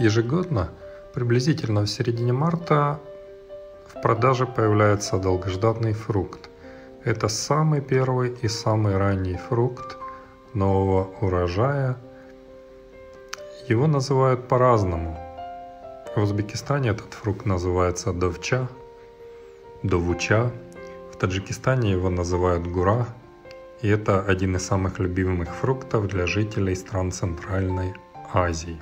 Ежегодно, приблизительно в середине марта, в продаже появляется долгожданный фрукт. Это самый первый и самый ранний фрукт нового урожая. Его называют по-разному. В Узбекистане этот фрукт называется довча, довуча. В Таджикистане его называют гура. И это один из самых любимых фруктов для жителей стран Центральной Азии.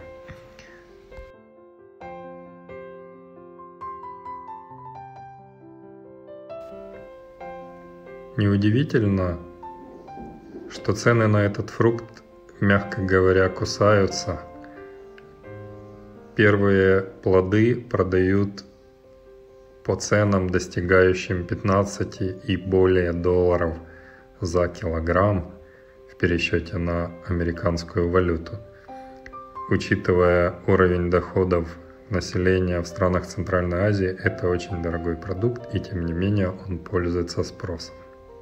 Неудивительно, что цены на этот фрукт, мягко говоря, кусаются. Первые плоды продают по ценам, достигающим 15 и более долларов за килограмм в пересчете на американскую валюту. Учитывая уровень доходов населения в странах Центральной Азии, это очень дорогой продукт, и тем не менее он пользуется спросом.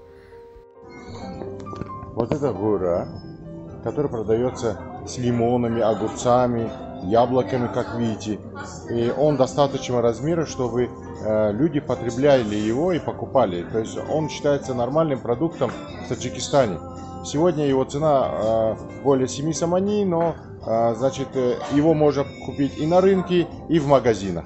Вот это гура, который продается с лимонами, огурцами, яблоками, как видите. И он достаточного размера, чтобы люди потребляли его и покупали. То есть он считается нормальным продуктом в Таджикистане. Сегодня его цена более 7 самани, но значит, его можно купить и на рынке, и в магазинах.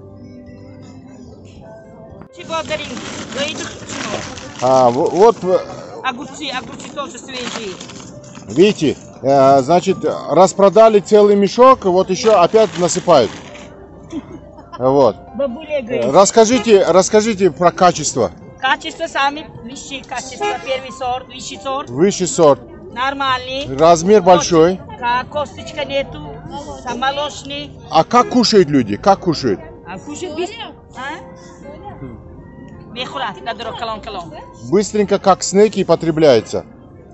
Вот. Огурцы тоже свежие. Видите, значит, распродали целый мешок, вот еще опять насыпают. Вот. Расскажите про качество. Качество сами высшие качества, первый сорт, высший сорт. Высший сорт. Нормальный. Размер большой. Косточка нету, молочный. А как кушают люди? Как кушают? Кушают быстро. Быстренько, как снеки, потребляется.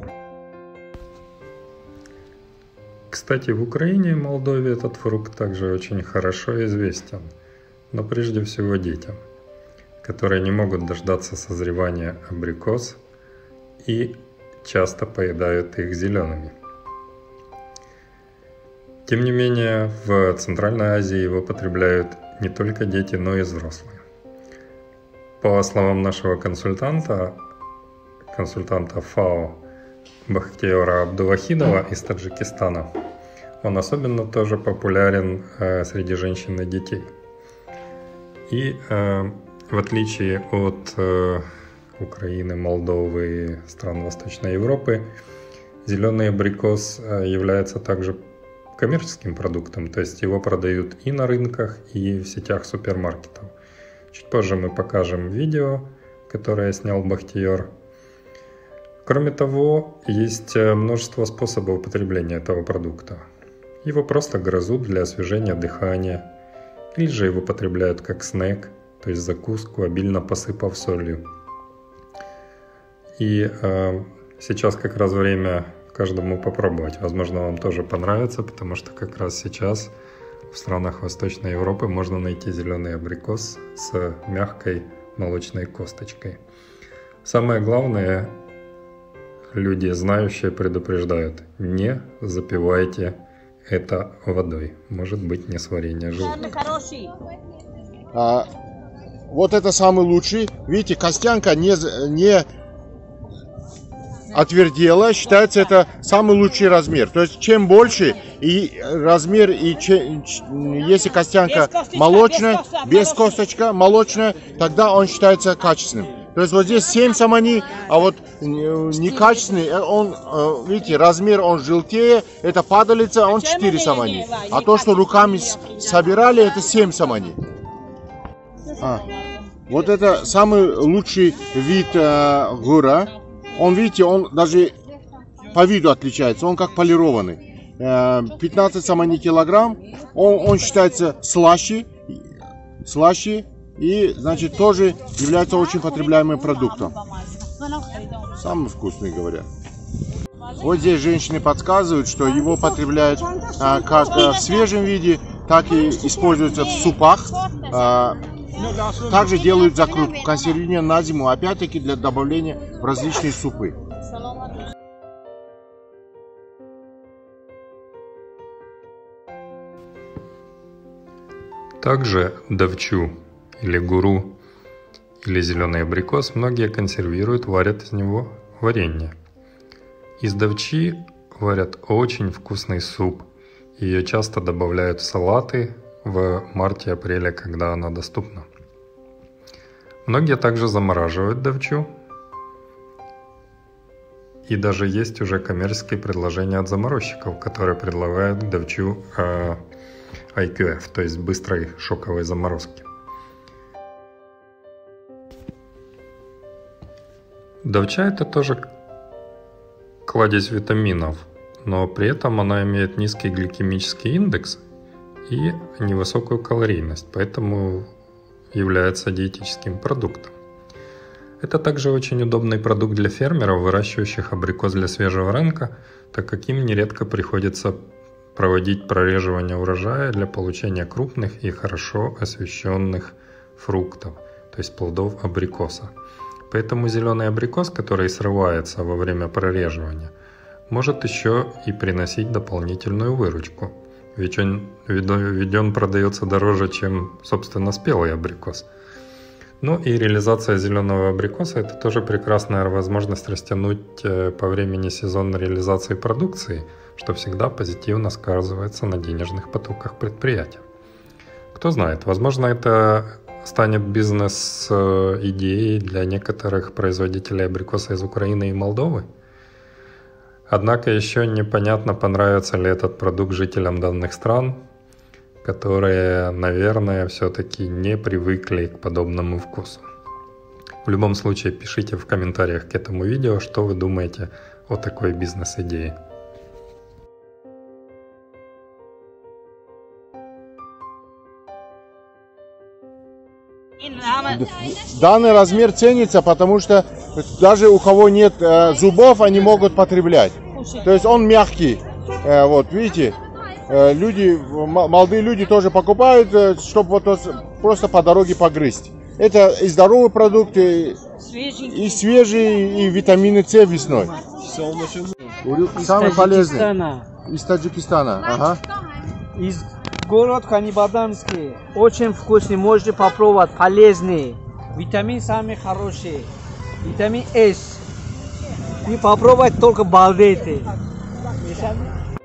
Кстати, в Украине и Молдове этот фрукт также очень хорошо известен, но прежде всего детям, которые не могут дождаться созревания абрикос и часто поедают их зелеными. Тем не менее, в Центральной Азии его потребляют не только дети, но и взрослые. По словам нашего консультанта ФАО Бахтиёра Абдувахидова из Таджикистана, он особенно тоже популярен среди женщин и детей. И в отличие от Украины, Молдовы и стран Восточной Европы, зеленый абрикос является также коммерческим продуктом, то есть его продают и на рынках, и в сетях супермаркетов. Чуть позже мы покажем видео, которое снял Бахтиёр. Кроме того, есть множество способов употребления этого продукта. Его просто грызут для освежения дыхания, или же его потребляют как снэк, то есть закуску, обильно посыпав солью. И сейчас как раз время каждому попробовать. Возможно, вам тоже понравится, потому что как раз сейчас в странах Восточной Европы можно найти зеленый абрикос с мягкой молочной косточкой. Самое главное, люди знающие предупреждают: не запивайте это водой. Может быть несварение желудка. Вот это самый лучший. Видите, костянка не отвердела, считается это самый лучший размер. То есть чем больше и размер, и если костянка молочная, без косточка, молочная, тогда он считается качественным. То есть вот здесь 7 самани, а вот некачественный, он, видите, размер он желтее, это падалица, он 4 самани. А то, что руками собирали, это 7 самани. Вот это самый лучший вид гура. Он, видите, он даже по виду отличается, он как полированный. 15 самани килограмм, он считается слаще и, значит, тоже является очень потребляемым продуктом. Самый вкусный, говорят. Вот здесь женщины подсказывают, что его потребляют как в свежем виде, так и используется в супах. Также делают закрутку, консервирование на зиму, опять-таки для добавления в различные супы. Также давчу или гуру или зеленый абрикос многие консервируют, варят из него варенье. Из давчи варят очень вкусный суп. Ее часто добавляют в салаты в марте-апреле, когда она доступна. Многие также замораживают давчу. И даже есть уже коммерческие предложения от заморозчиков, которые предлагают давчу IQF, то есть быстрой шоковой заморозки. Давча – это тоже кладезь витаминов, но при этом она имеет низкий гликемический индекс и невысокую калорийность, поэтому является диетическим продуктом. Это также очень удобный продукт для фермеров, выращивающих абрикос для свежего рынка, так как им нередко приходится проводить прореживание урожая для получения крупных и хорошо освещенных фруктов, то есть плодов абрикоса. Поэтому зеленый абрикос, который срывается во время прореживания, может еще и приносить дополнительную выручку, ведь он продается дороже, чем, собственно, спелый абрикос. Ну и реализация зеленого абрикоса – это тоже прекрасная возможность растянуть по времени сезон реализации продукции, что всегда позитивно сказывается на денежных потоках предприятия. Кто знает, возможно, это станет бизнес-идеей для некоторых производителей абрикоса из Украины и Молдовы. Однако еще непонятно, понравится ли этот продукт жителям данных стран, которые, наверное, все-таки не привыкли к подобному вкусу. В любом случае, пишите в комментариях к этому видео, что вы думаете о такой бизнес-идее. Данный размер ценится, потому что даже у кого нет зубов, они могут потреблять. То есть он мягкий. Вот видите, молодые люди тоже покупают, чтобы вот просто по дороге погрызть. Это и здоровый продукт, и свежий, и витамины С весной. Самый полезный. Из Таджикистана. Ага. Из город Ханибаданский. Очень вкусный, можете попробовать, полезный. Витамин самый хороший. Витамин С. И попробовать только балдейте.